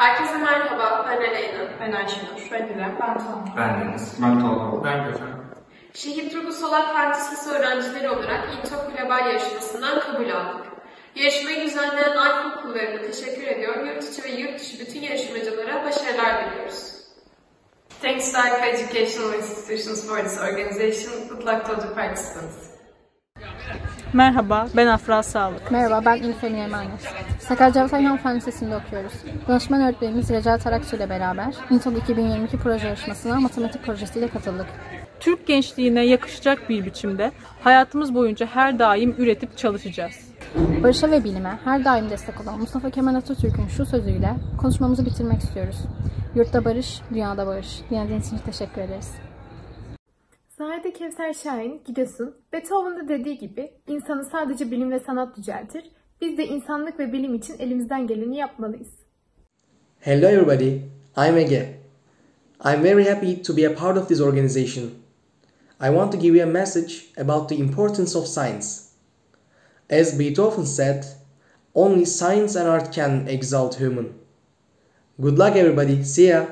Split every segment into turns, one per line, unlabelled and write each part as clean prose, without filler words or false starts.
Herkese merhaba, ben Aleyna.
Ben Ayşenur. Ben İrem. Ben Tuğan.
Ben Deniz. Ben Tolga.
Ben Gökhan.
Şehit Ruhu Solak Fen Lisesi öğrencileri olarak İntok Global yarışmasından kabul aldık. Yarışmayı düzenleyen Alfa okullarına teşekkür ediyor, yurt içi ve yurt dışı bütün yarışmacılara başarılar diliyoruz.
Thanks to Alpha Educational Institutions for this organization. Good luck to the participants.
Merhaba, ben Afra Sağlık.
Merhaba, ben İlfem Emanet. Sakarya Cevdet Ayhan Fen Lisesi'nde okuyoruz. Danışman öğretmenimiz Recai Tarakçı ile beraber İNTOG 2022 proje yarışmasına matematik projesiyle katıldık.
Türk gençliğine yakışacak bir biçimde hayatımız boyunca her daim üretip çalışacağız.
Barışa ve bilime her daim destek olan Mustafa Kemal Atatürk'ün şu sözüyle konuşmamızı bitirmek istiyoruz. Yurtta barış, dünyada barış. Dinlediğiniz için teşekkür ederiz.
Saade Kevser Şahin, Giresun, Beethoven'da dediği gibi insanı sadece bilim ve sanat yüceltir. Biz de insanlık ve bilim için elimizden geleni yapmalıyız.
Hello everybody, I'm Ege. I'm very happy to be a part of this organization. I want to give you a message about the importance of science. As Beethoven said, only science and art can exalt human. Good luck everybody, see ya!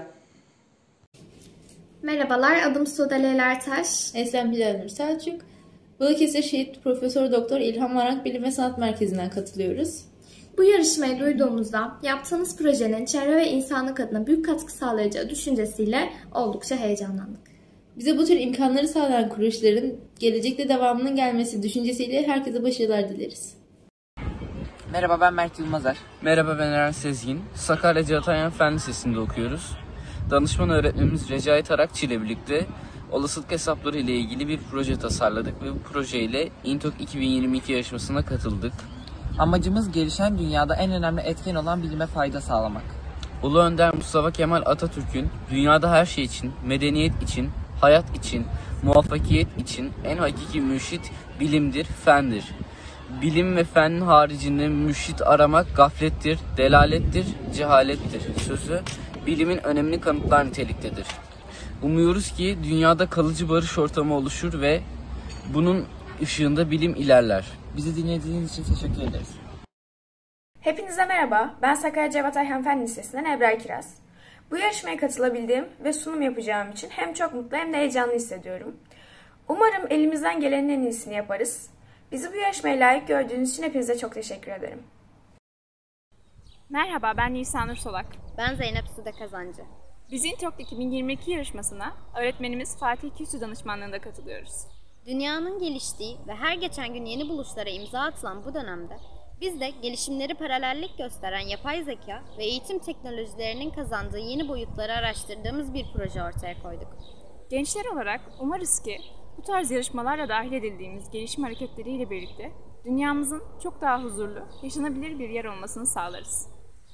Merhabalar, adım Sude Leyla Ertaş.
Eslem Bilal Selçuk. Balıkesir Şehit Profesör Doktor İlham Varank Bilim ve Sanat Merkezi'nden katılıyoruz.
Bu yarışmayı duyduğumuzda yaptığınız projenin çevre ve insanlık adına büyük katkı sağlayacağı düşüncesiyle oldukça heyecanlandık.
Bize bu tür imkanları sağlayan kuruluşların gelecekte devamının gelmesi düşüncesiyle herkese başarılar dileriz.
Merhaba, ben Mert Yılmazer.
Merhaba, ben Eren Sezgin. Sakarya Cevdet Ayhan Fen Lisesi'nde okuyoruz. Danışman öğretmenimiz Recai Tarakçı ile birlikte olasılık hesapları ile ilgili bir proje tasarladık ve bu projeyle İNTOG 2022 yarışmasına katıldık.
Amacımız gelişen dünyada en önemli etken olan bilime fayda sağlamak.
Ulu Önder Mustafa Kemal Atatürk'ün dünyada her şey için, medeniyet için, hayat için, muvaffakiyet için en hakiki mürşit bilimdir, fendir. Bilim ve fen haricinde mürşit aramak gaflettir, delalettir, cehalettir sözü bilimin önemini kanıtlar niteliktedir. Umuyoruz ki dünyada kalıcı barış ortamı oluşur ve bunun ışığında bilim ilerler.
Bizi dinlediğiniz için teşekkür ederiz.
Hepinize merhaba, ben Sakarya Cevdet Ayhan Fen Lisesi'nden Ebrar Kiraz. Bu yarışmaya katılabildiğim ve sunum yapacağım için hem çok mutlu hem de heyecanlı hissediyorum. Umarım elimizden gelenin en iyisini yaparız. Bizi bu yarışmaya layık gördüğünüz için hepinize çok teşekkür ederim.
Merhaba, ben Nisanur Solak.
Ben Zeynep Sude Kazancı.
Biz İNTOG 2022 yarışmasına öğretmenimiz Fatih Küsü danışmanlığında katılıyoruz.
Dünyanın geliştiği ve her geçen gün yeni buluşlara imza atılan bu dönemde biz de gelişimleri paralellik gösteren yapay zeka ve eğitim teknolojilerinin kazandığı yeni boyutları araştırdığımız bir proje ortaya koyduk.
Gençler olarak umarız ki bu tarz yarışmalarla dahil edildiğimiz gelişim hareketleriyle birlikte dünyamızın çok daha huzurlu, yaşanabilir bir yer olmasını sağlarız.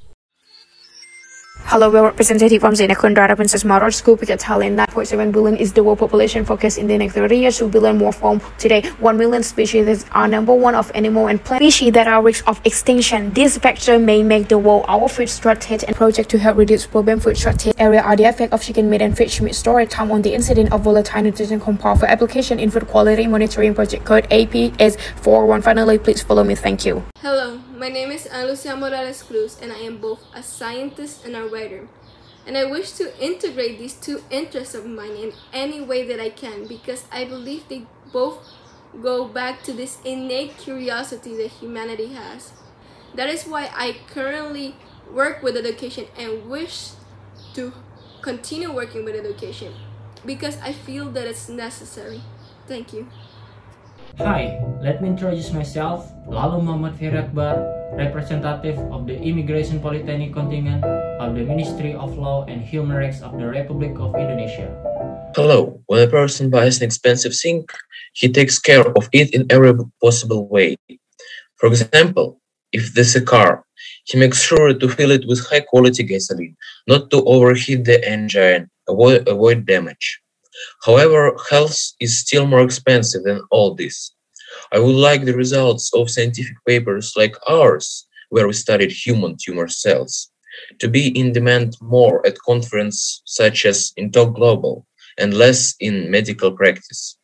Hello, we're representative from Zenekundara Princess Model School. Because Thailand 9.7 billion is the world population forecast in the next 30 years. We will learn more from today. 1 million species are number one of animal and plant species that are risk of extinction. This factor may make the world our food shortage and project to help reduce problem food shortage area are the effect of chicken meat and fish meat storage time on the incident of volatile nutrition compound for application in food quality monitoring project code APS41. Finally, please follow me. Thank you.
Hello, my name is Ana Lucia Morales Cruz and I am both a scientist and a writer. And I wish to integrate these two interests of mine in any way that I can because I believe they both go back to this innate curiosity that humanity has. That is why I currently work with education and wish to continue working with education because I feel that it's necessary. Thank you.
Hi, let me introduce myself, Lalu Muhammad Ferry Akbar, representative of the Immigration Polytechnic contingent of the Ministry of Law and Human Rights of the Republic of Indonesia.
Hello, when a person buys an expensive thing, he takes care of it in every possible way. For example, if this is a car, he makes sure to fill it with high quality gasoline, not to overheat the engine, avoid damage. However, health is still more expensive than all this. I would like the results of scientific papers like ours, where we studied human tumor cells, to be in demand more at conferences such as INTOG Global and less in medical practice.